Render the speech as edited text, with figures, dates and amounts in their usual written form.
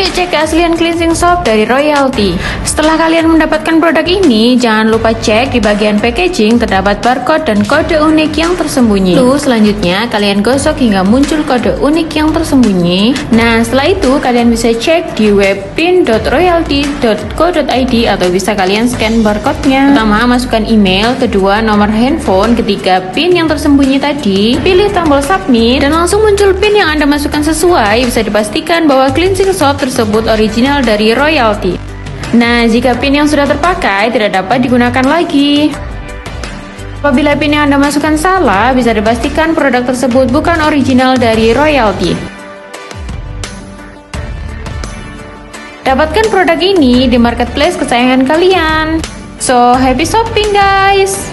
Yuk cek keaslian cleansing soap dari Royalty. Setelah kalian mendapatkan produk ini, jangan lupa cek di bagian packaging terdapat barcode dan kode unik yang tersembunyi. Lalu selanjutnya kalian gosok hingga muncul kode unik yang tersembunyi. Nah, setelah itu kalian bisa cek di web pin.royalty.co.id atau bisa kalian scan barcode-nya. Pertama, masukkan email, kedua nomor handphone, ketiga pin yang tersembunyi tadi, pilih tombol submit dan langsung muncul pin yang Anda masukkan sesuai. Bisa dipastikan bahwa cleansing soap tersebut original dari Royalty. Nah, jika pin yang sudah terpakai tidak dapat digunakan lagi. Apabila pin yang Anda masukkan salah, bisa dipastikan produk tersebut bukan original dari Royalty. Dapatkan produk ini di marketplace kesayangan kalian. So, happy shopping guys!